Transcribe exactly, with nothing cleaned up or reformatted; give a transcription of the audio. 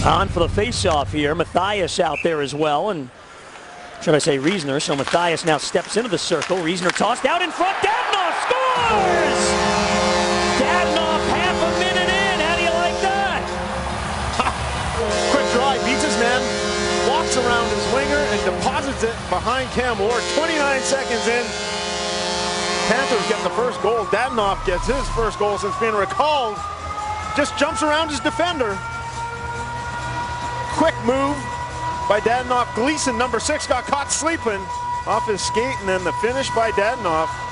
On for the face-off here. Matthias out there as well, and should I say Riesner? So Matthias now steps into the circle. Riesner tossed out in front. Dadonov scores! Dadonov half a minute in. How do you like that? Quick drive, beats his man, walks around his winger and deposits it behind Cam Ward. twenty-nine seconds in. Panthers get the first goal. Dadonov gets his first goal since being recalled. Just jumps around his defender. Quick move by Dadonov. Gleason, number six, got caught sleeping off his skate, and then the finish by Dadonov.